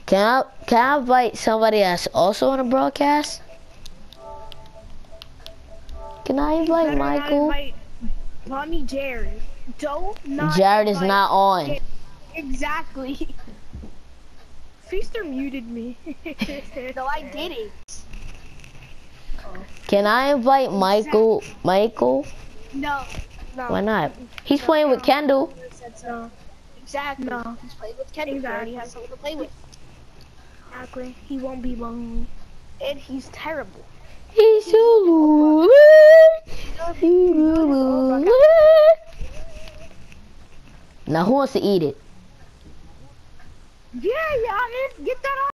Can I invite somebody that's also on a broadcast? Can I invite Michael? Bonnie Jared. Don't not Jared is invite not on. Jared. Exactly. Feaster muted me. No, I didn't. Can I invite Michael? Michael? No. No. Why not? He's playing with Kendall. No. Exactly. No. He's playing with Kendall. Exactly. He has someone to play with. Exactly. He won't be lonely. And he's terrible. He's so Now who wants to eat it? Yeah, Giannis, get that